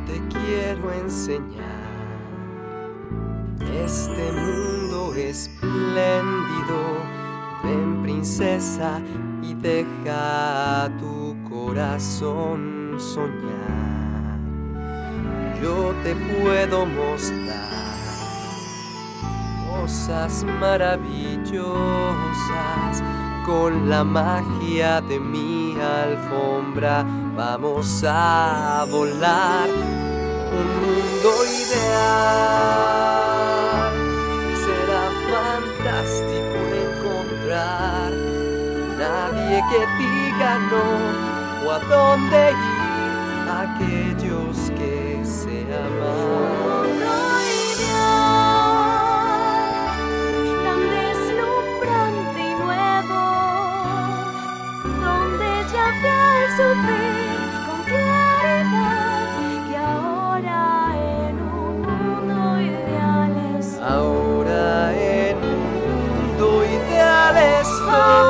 te quiero enseñar este mundo espléndido. Ven, princesa, y deja tu corazón soñar. Yo te puedo mostrar cosas maravillosas. Con la magia de mi alfombra vamos a volar. Un mundo ideal. Será fantástico encontrar nadie que diga no o a dónde ir, aquellos que se aman. Tan deslumbrante y nuevo, donde ya ve al sufrir con claridad que ahora en un mundo ideal estoy. Ahora en un mundo ideal estoy.